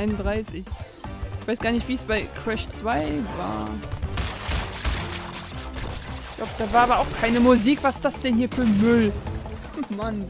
31. Ich weiß gar nicht, wie es bei Crash 2 war. Ich glaube, da war aber auch keine Musik. Was ist das denn hier für Müll? Mann.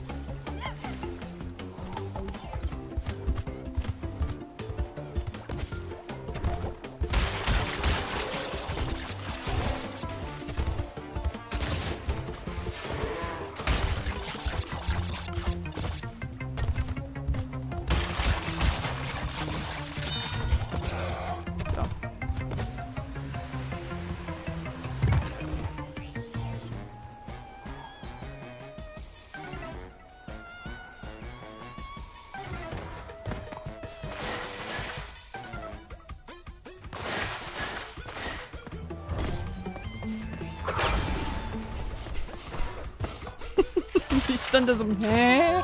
Ich stand da so, hä?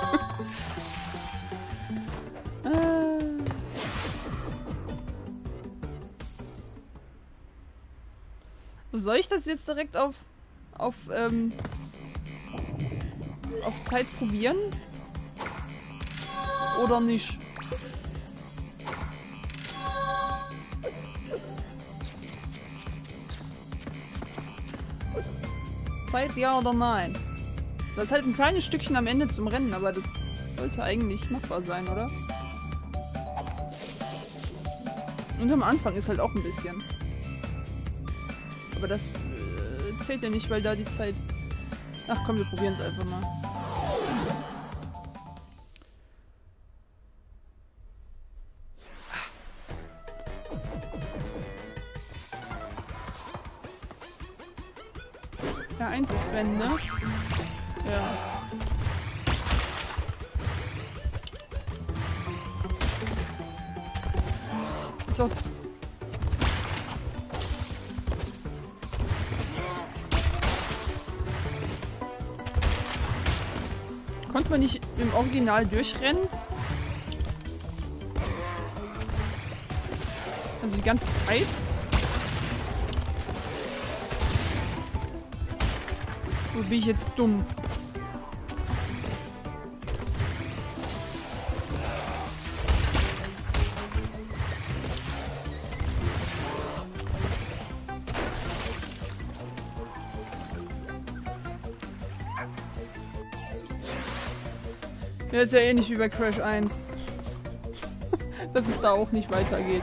Soll ich das jetzt direkt auf Zeit probieren? Oder nicht? Zeit ja oder nein? Das ist halt ein kleines Stückchen am Ende zum Rennen, aber das sollte eigentlich machbar sein, oder? Und am Anfang ist halt auch ein bisschen. Aber das zählt ja nicht, weil da die Zeit... Ach komm, wir probieren es einfach mal. Ja, 1 ist Rennen, ne? Ja. So. Konnte man nicht im Original durchrennen? Also die ganze Zeit? Wo bin ich jetzt dumm? Ja, ist ja ähnlich wie bei Crash 1. Dass es da auch nicht weitergeht.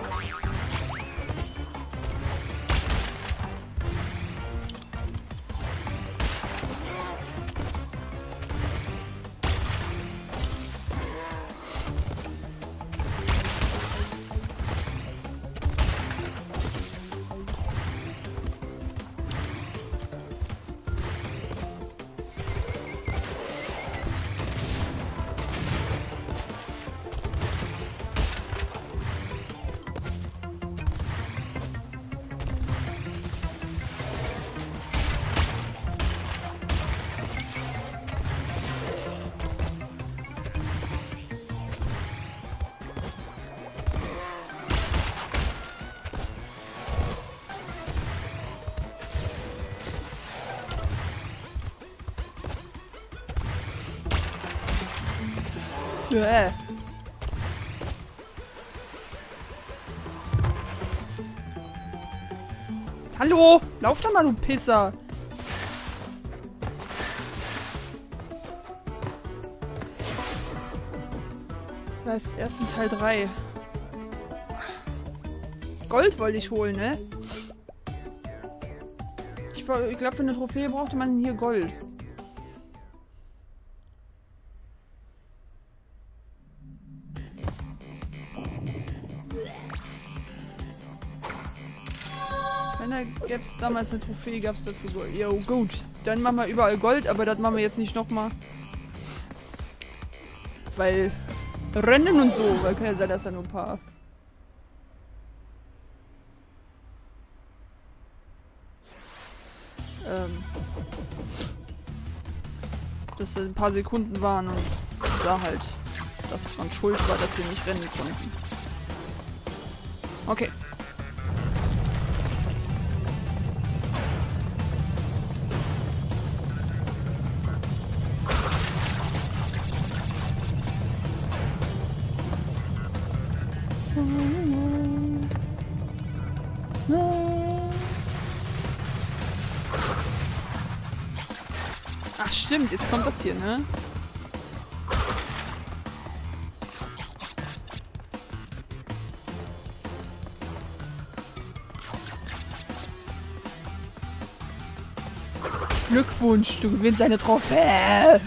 Hallo! Lauf doch mal, du Pisser! Da ist erst in Teil 3. Gold wollte ich holen, ne? Ich glaube, für eine Trophäe brauchte man hier Gold. Wenn da gäbe es damals eine Trophäe, gab es dafür Gold. Jo, gut. Dann machen wir überall Gold, aber das machen wir jetzt nicht nochmal. Weil Rennen und so, weil kann ja sein, dass da nur ein paar... dass das ein paar Sekunden waren und da halt, dass man schuld war, dass wir nicht rennen konnten. Okay. Ach stimmt, jetzt kommt das hier, ne? Glückwunsch, du gewinnst eine Trophäe!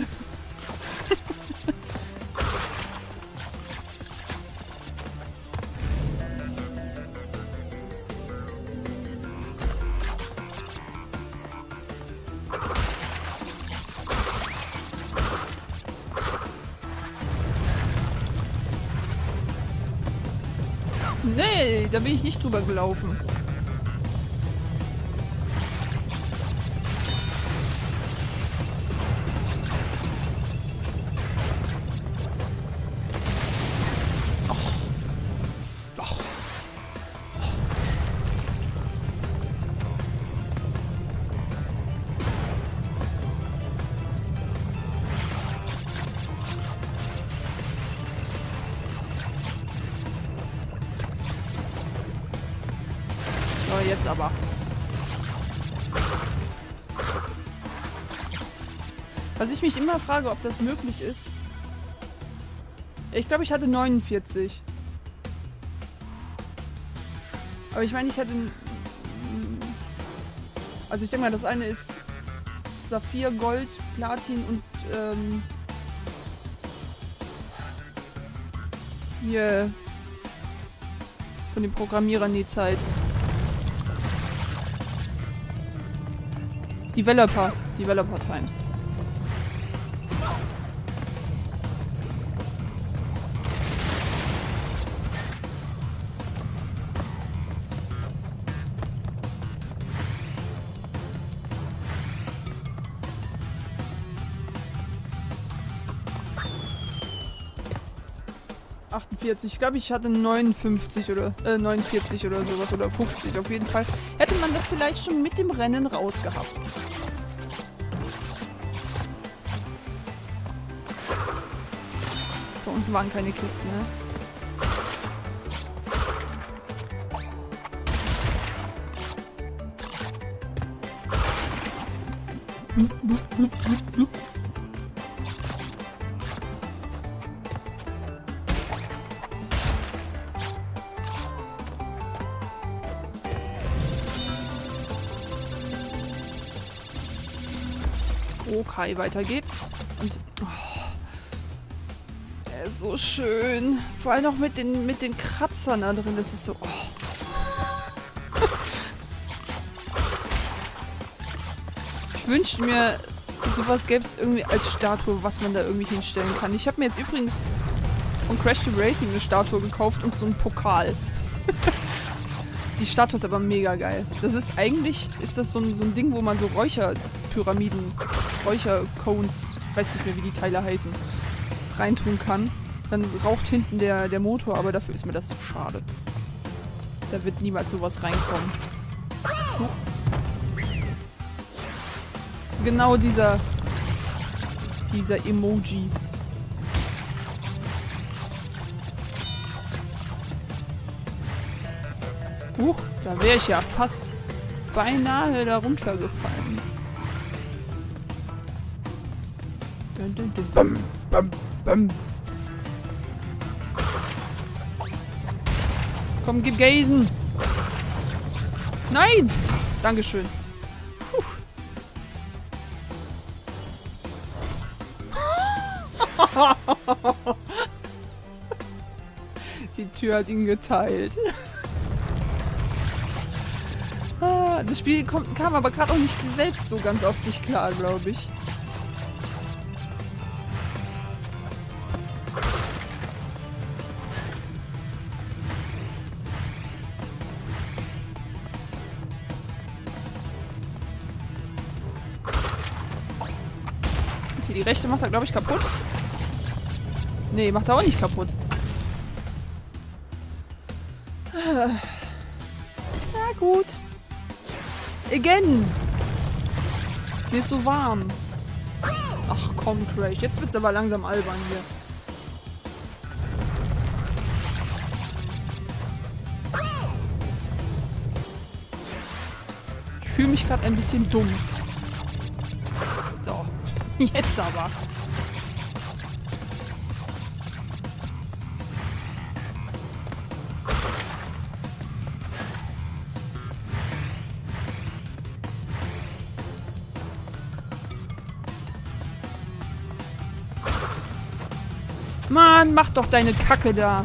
Nee, da bin ich nicht drüber gelaufen. So, jetzt aber. Was ich mich immer frage, ob das möglich ist. Ich glaube, ich hatte 49. Aber ich meine, ich hatte... Also ich denke mal, das eine ist Saphir, Gold, Platin und hier von den Programmierern die Zeit. Developer Times. Ich glaube, ich hatte 59 oder 49 oder sowas oder 50 auf jeden Fall. Hätte man das vielleicht schon mit dem Rennen rausgehabt. Da unten waren keine Kisten, ne? Okay, weiter geht's. Und oh, er ist so schön. Vor allem auch mit den Kratzern da drin. Das ist so... Oh. Ich wünschte mir, sowas gäbe es irgendwie als Statue, was man da irgendwie hinstellen kann. Ich habe mir jetzt übrigens von Crash Team Racing eine Statue gekauft und so einen Pokal. Die Statue ist aber mega geil. Das ist eigentlich, ist das so ein Ding, wo man so Räucherpyramiden, Räuchercones, weiß nicht mehr, wie die Teile heißen, reintun kann. Dann raucht hinten der Motor, aber dafür ist mir das zu schade. Da wird niemals sowas reinkommen. Genau dieser Emoji. Da wäre ich ja fast beinahe da runtergefallen. Dun, dun, dun. Bam, bam, bam. Komm, gib Gasen. Nein! Dankeschön. Puh. Die Tür hat ihn geteilt. Das Spiel kam aber gerade auch nicht selbst so ganz auf sich klar, glaube ich. Okay, die rechte macht er, glaube ich, kaputt. Nee, macht er auch nicht kaputt. Na gut. Again. Mir ist so warm. Ach komm, Crash. Jetzt wird's aber langsam albern hier. fühle mich gerade ein bisschen dumm. So. Jetzt aber. Mann, mach doch deine Kacke da.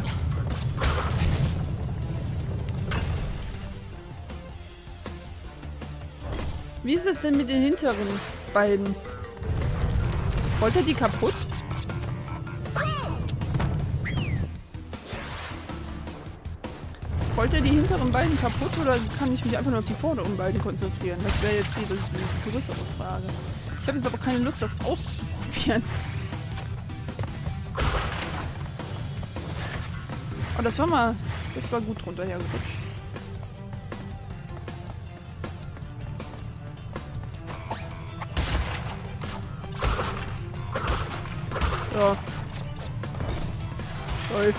Wie ist es denn mit den hinteren beiden? Wollt ihr die kaputt? Wollt ihr die hinteren beiden kaputt oder kann ich mich einfach nur auf die vorderen beiden konzentrieren? Das wäre jetzt hier die größere Frage. Ich habe jetzt aber keine Lust, das auszuprobieren. Oh, das war gut drunter hergerutscht. So. Läuft.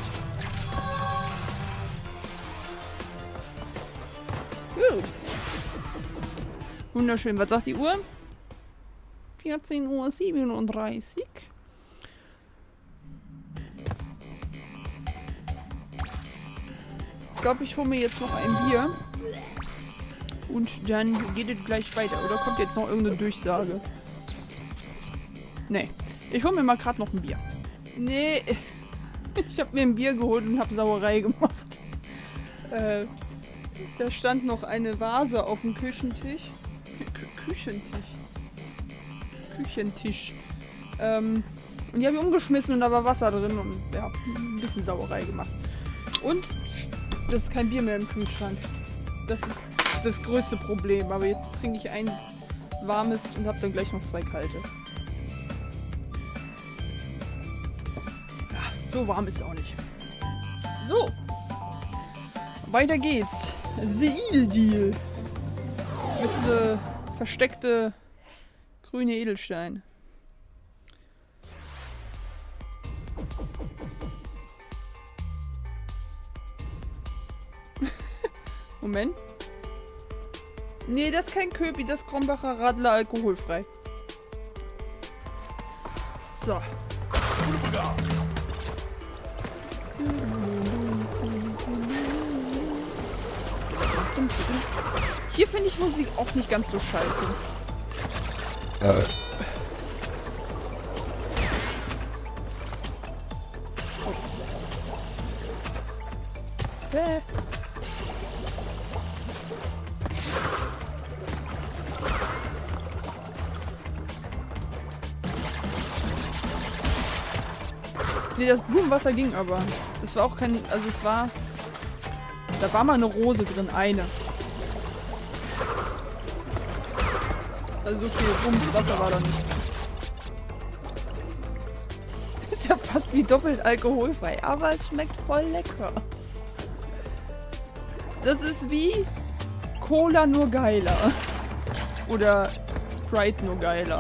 Gut. Wunderschön. Was sagt die Uhr? 14:37 Uhr. Ich glaube, ich hole mir jetzt noch ein Bier. Und dann geht es gleich weiter. Oder kommt jetzt noch irgendeine Durchsage? Nee. Ich hole mir mal gerade noch ein Bier. Nee. Ich habe mir ein Bier geholt und habe Sauerei gemacht. Da stand noch eine Vase auf dem Küchentisch. Küchentisch. Und die habe ich umgeschmissen und da war Wasser drin und ja, ein bisschen Sauerei gemacht. Und das ist kein Bier mehr im Kühlschrank. Das ist das größte Problem. Aber jetzt trinke ich ein warmes und habe dann gleich noch 2 kalte. Ja, so warm ist es auch nicht. So. Weiter geht's. Seildil. Das versteckte grüne Edelstein. Moment. Nee, das ist kein Köpi, das ist Krombacher Radler alkoholfrei. So. Hier finde ich Musik auch nicht ganz so scheiße. Nee, das Blumenwasser ging aber. Das war auch kein... Also es war... Da war mal eine Rose drin, eine. Also so viel Bumswasser war da nicht. Ist ja fast wie doppelt alkoholfrei, aber es schmeckt voll lecker. Das ist wie Cola nur geiler. Oder Sprite nur geiler.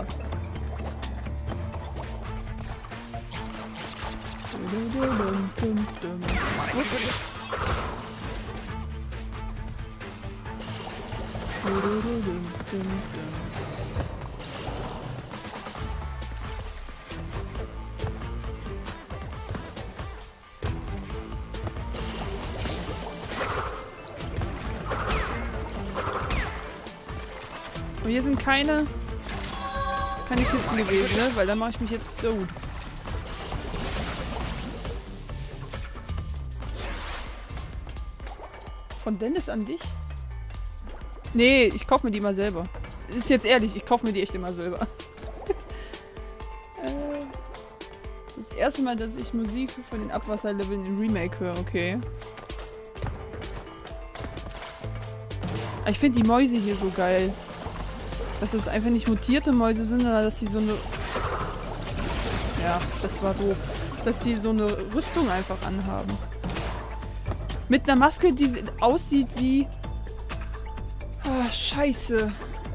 Und hier sind keine Kisten gewesen, ne? Weil dann mache ich mich jetzt gut. Von Dennis an dich? Nee, ich kaufe mir die mal selber. Ist jetzt ehrlich, ich kaufe mir die echt immer selber. Das erste Mal, dass ich Musik von den Abwasserleveln in Remake höre, okay. Aber ich finde die Mäuse hier so geil. Dass es einfach nicht mutierte Mäuse sind, sondern dass sie so eine... Ja, das war doof. Dass sie so eine Rüstung einfach anhaben. Mit einer Maske, die aussieht wie... Oh, Scheiße.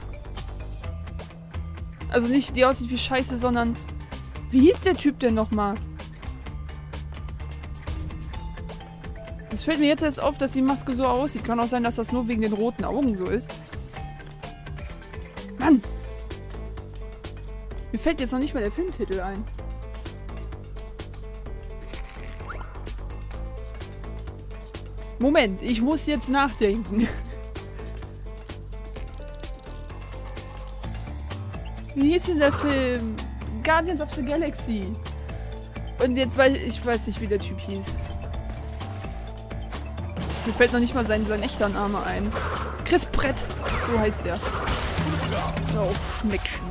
Also nicht die aussieht wie Scheiße, sondern... Wie hieß der Typ denn nochmal? Es fällt mir jetzt erst auf, dass die Maske so aussieht. Kann auch sein, dass das nur wegen den roten Augen so ist. Mann! Mir fällt jetzt noch nicht mal der Filmtitel ein. Moment, ich muss jetzt nachdenken. Wie hieß denn der Film? Guardians of the Galaxy. Und jetzt weiß ich weiß nicht, wie der Typ hieß. Mir fällt noch nicht mal sein echter Name ein. Chris Pratt, so heißt der. Oh, Schneckchen.